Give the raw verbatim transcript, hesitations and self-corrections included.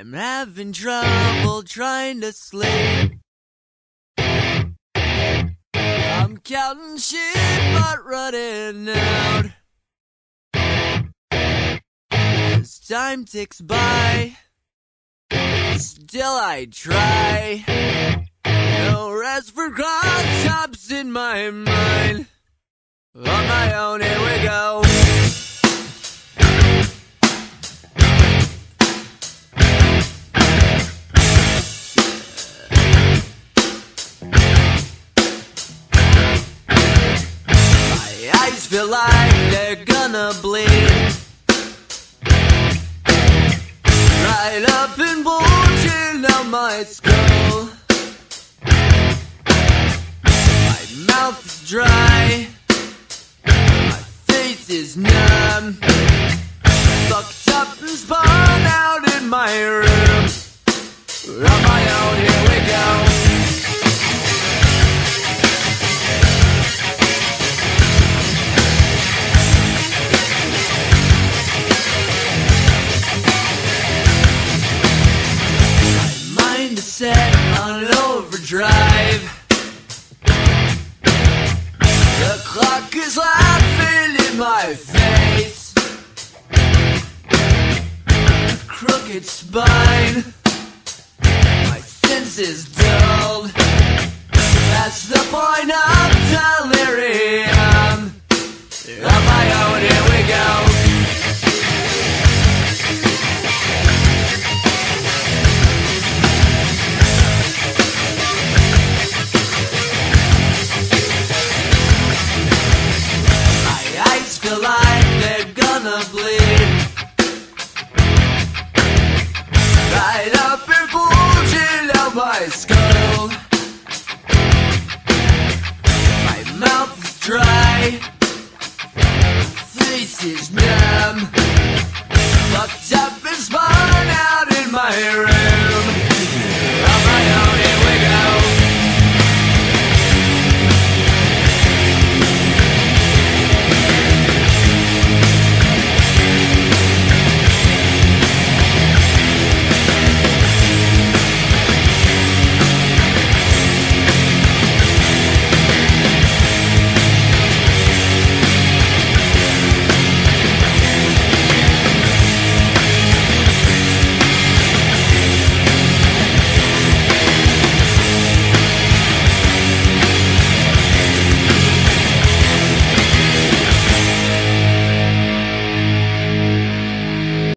I'm having trouble trying to sleep. I'm counting sheep but running out. As time ticks by, still I try. No rest for cross-chops in my mind. On my own, here we go. My eyes feel like they're gonna bleed. Right up and bulging out my skull. My mouth is dry. My face is numb. Fucked up and spun out in my room. On my own, here we go. Set on overdrive. The clock is laughing in my face. Crooked spine. My senses dulled. That's the point of delirium. On my own, here we go. Feel like they're gonna bleed. Right up and bulging out my skull.